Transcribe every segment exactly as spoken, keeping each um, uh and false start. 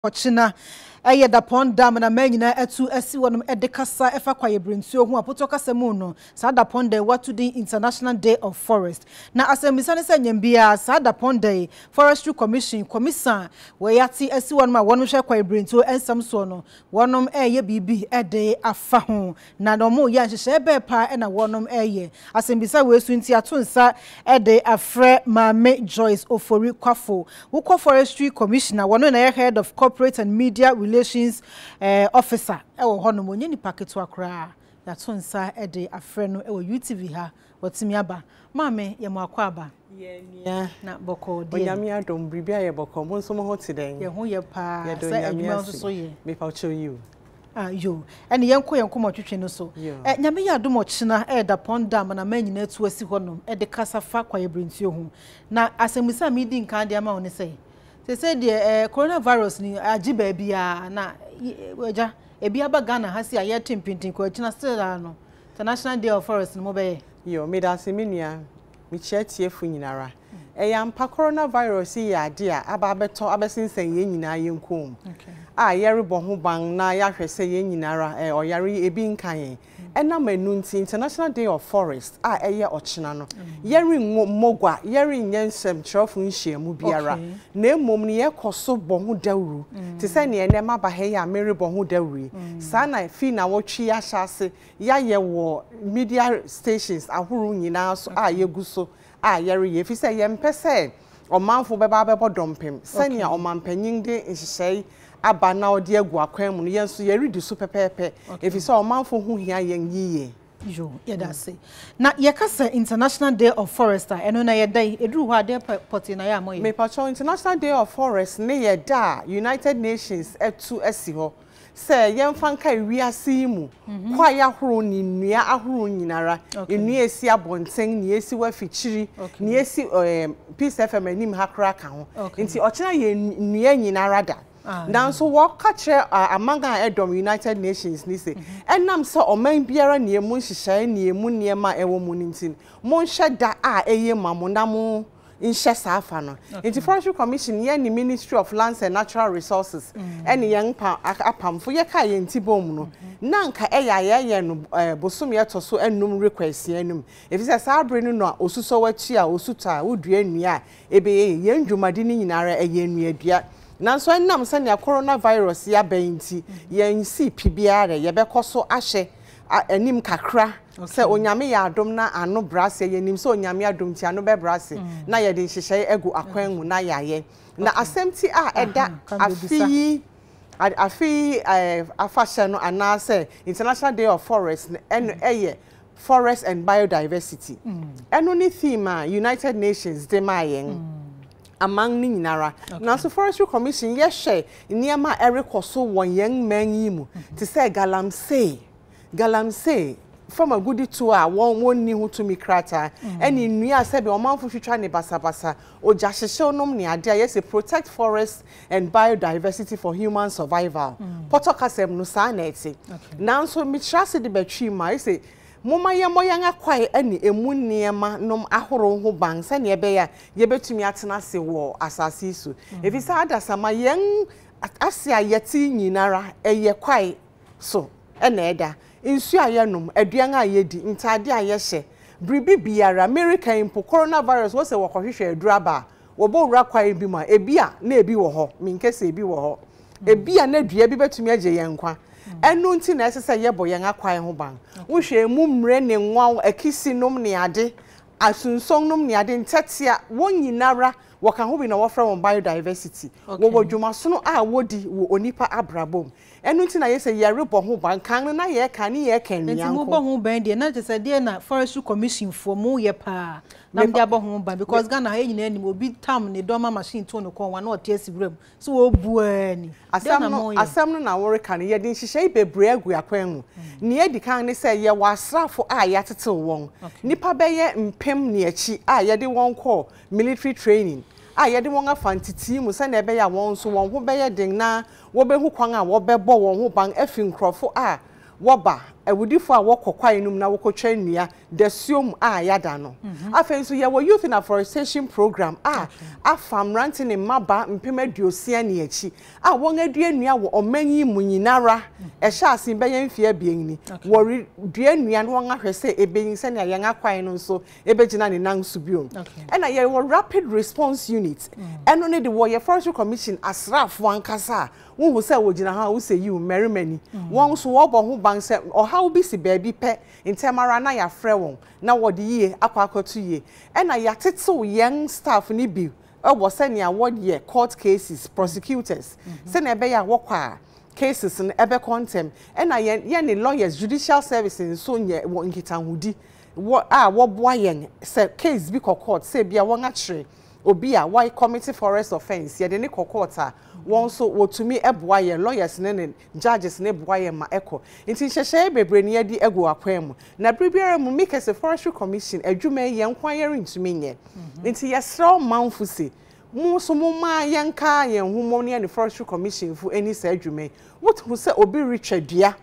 Ochina eye da pond dam na manyina etu esi wonum edekasa efa kwaye brentuo hu apoto kasa mu no sa da pond watu di International Day of Forest na asemisa ne sanyambia sa da pond Forestry Commission commission we yati esi wonum a wonum hwe kwaye brentuo ensam so no wonum eye bibi ede afa ho na no mo ya nhye be pa e na wonum eye asembisa we su nti atonsa ede afre Mame Joyce Ofori Kwafo wo Forestry Commissioner wono na head of Corporate and Media Relations uh, Officer ewo hono mo nyeni paketo akra ya tonsa e de afre no ewo U T V ha watimi aba mame ye mo akwa aba ye nia na boko de onyame adom bribia ye boko mo nso mo ho tiden ye ho ye pa sa adwuma nso so ye me pa cho you ah yo ene yenko yenko mo twetwe no so eh nyame ya adom ochina e da ponda na manyina tu asi honom e de kasafa kwaye brentuo hu na asemisa mi di nkan de ama woni sei se se de eh coronavirus ni agi ba bia na weja e bia ba Ghana ha si aye timpintin ko achina still no International Day of Forest no be yo me da se menua me chiatie fu nyinara e ya mpa coronavirus ya ade a aba beto abesensen ye nyina ye nkom okay a yere bo ho ban na ya hwese ye nyinara e oyare ebi nkan ena manu nti International Day of Forest a eye ochina no yere mogwa yere nyensem chrofu nhyiamu biara na emom ne yekoso bo ho dawuru te se ne ene ma ba he ya mere bo ho dawuri sa na fi na wotwi ya hyase ya ye wo media stations ahuru nyina so a yeguso a yere ye fi se ye mpese omanfo beba bebo dompem se ne omampanyin de nhyehyai aba na odi agu akwan mu no yenso ye redi so pepepe efisa o manfo hu hia yen yiye yo ye da say na ye kasa International Day of Forest eno na ye dai eduru ho ade poti na ya moye me pacho International Day of Forest ne ye da United Nations etu esi ho se yen fanka wiase mu kwa ya horo ni nnua ahoro nyinara nnua esi abonten ni esi wafichiri ni esi Peace F M anim hakra ka ho nti ochina ye nnua nyinara da now so what catch among edom United Nations ni say enam so oman biara ne emu nhyehyai ne emu niema ewo mu nintin mo nhye da a eye mamona mo nhye safa no nti Forestry Commission ye ni Ministry of Lands and Natural Resources ene yen pa apamfo ye ka ye ntibom no na nka eya ye ye no bosom ye to so enum request enum if say sabre no no osuso wachi a osuta wodua nnua ebe ye ndwumade ni nyinara eye nnua dua nanso enam se ne coronavirus ya benti yen si pibiare ye bekoso ahye anim kakra se onyame ya adom na ano brase ye nim se onyame adom ti ano be brase na ye de hyehyai egu akwan mu na yaye na asempti a eda afi afi afashe no anase International Day of Forest en eye forest and biodiversity eno ni theme United Nations de mayen among ni nyinara na so Forestry Commission ye hye niema erekoso won yen man yi mu te say galamsey galamsey from a goody to a won won ni hu to mi krata eni nua se be omanfo twitwa ne basabasa oja hyehye nom ne ade yes protect forest and biodiversity for human survival potokasem no sa na eti na so mi trase de betwi ma say moma ye moyan akwai ani emu niema nom ahoro ho ban se ne be ya ye betumi atena se wo asase su efisa adasama yen asia yeti nyinara eye kwai so ena eda insu ayenom aduan ayedi ntade ayehye bribi biara America impo coronavirus wo se wo kohwehwe aduraba wo bo wura kwai bi ma ebia na ebi wo ho minkese ebi wo ho ebia na dua bi betumi age yen kwa enu nti na esese yebo yen akwai ho ban wo hwe emu mre ne nwa akisi nom ne ade asunson nom ne ade ntetia wo nyinara wo ka ho bi na wo fra won biodiversity wo wodwuma so no a wodi wo onipa abrabom enu nti na yese yere bo ho ban kan na ye kan ye kan nyanko nti mo bo ho ban de na tese de na Forestry Commission for mo ye pa na de bo ho ban because Ghana ha nyina ni obi tam ne doma machine to no kon wa na otiasi brem so wo buani asam no asam no na wore kan ye de nhyehyai bebre agu akwan mu ne ye di kan ne se ye wasrafo a ya tetew won nipa be ye mpem ne achi a ye de won call military training a ye de won afantiti mu se na ebe ya won so won ho be ye den na wo be hu kwan a wo be bo won ho ban afi nkrofo a wo ba ewudifo a wokokwa enum na wokotwa nnua desium a yada no afen so ye wo youth in afforestation program a afam ranting ne maba mpemaduosia ne achi a won adua nnua wo omanyi munyinara e sha asin beye mfia bienni wo dua nnua no won ahwese ebenyin se ne yen akwan no so ebegina ne nan so biom e na ye wo rapid response unit eno ne de wo ye forestry commission asraf wankasa wo hu se wo gina ha wo se yi merimani won so wo bo ho ban se how be si baby pe intemara na ya frɛ won na wo de yie akwa akoto yie e na ya tetew young staff ni bi e wo se ne award ye court cases prosecutors se na ebe ya wokwa cases no ebe contem e na ye ne lawyers judicial services so nye wo nkitanhudi wo a wo boa yen se case bi court se bia won akire obi a why committee forest offense ye de ne court a won so wotumi eboa ye lawyers ne ne judges ne boa ye ma eko nti hyehye bebre ne yedi ego akwan mu na bribiara mu mikese forestry commission adwuma ye nkwan ye rentumi nye nti yesra manfu se mu so mu ma ye nka ye humo ne ne forestry commission fu eni sa adwuma wotu se obi retwadua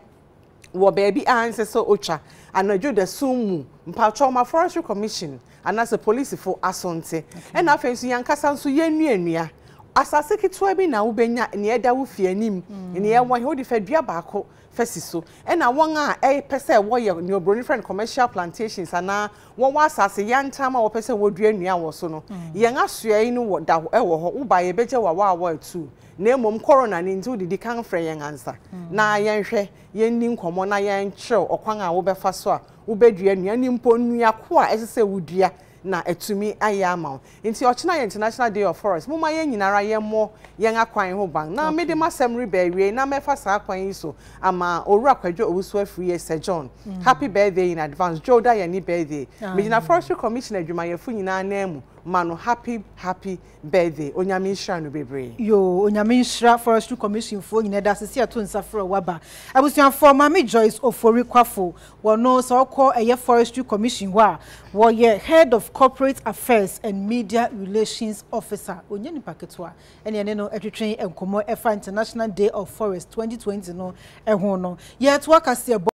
wo baby anse so ocha anadwo da sumu mpatcho ma forestry commission anase police for asonte e na afensu yankasa nso ye nuanua asase kitwa bi na wobenya ne eda wo fie anim ne ye won he odi fadua baako fesi so e na won a e pese wo ye ne obroni friend commercial plantations ana won wa asase yantama wo pese wo dua nua wo so no ye ngasoa yi no wo da e wo ho wo ba ye beje wa wa wa tu na emom corona ni nti didi kan frɛ yen ansa na yen hwɛ yen ni nkomo na yen kyerɛ okwan a wo befa so a wo bedua nua ni mpo nua ko a esese wo dua na etumi ayama nti ochina International Day of Forest muma yen nyinara yen mo yen akwan ho ban na me de masem rebewie na mefa sa akwan yi so ama owura kwadwo owusu afri ye Sir John happy birthday in advance Joda ye ni birthday me na Forestry Commission adwuma ye fu nyina na mu mano happy happy birthday onyame nhira no bebre yo onyame nhira Forestry Commission fo nyina da sese ato nsafro waba abusuafo mama Joyce Ofori Kwafo wono so kọ eye Forestry Commission ho a wo ye head of corporate affairs and media relations officer onyani paketwa ene ene no etwetwen enkomo efa International Day of Forest twenty twenty no ehun no ye to akase